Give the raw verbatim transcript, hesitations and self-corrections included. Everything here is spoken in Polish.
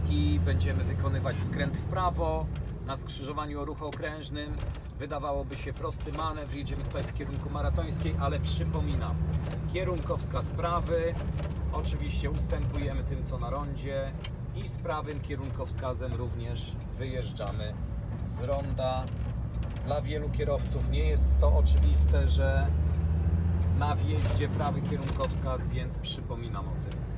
Ścieżki, będziemy wykonywać skręt w prawo na skrzyżowaniu o ruchu okrężnym. Wydawałoby się prosty manewr, jedziemy tutaj w kierunku maratońskiej, ale przypominam, kierunkowskaz prawy, oczywiście ustępujemy tym co na rondzie i z prawym kierunkowskazem również wyjeżdżamy z ronda. Dla wielu kierowców nie jest to oczywiste, że na wjeździe prawy kierunkowskaz, więc przypominam o tym.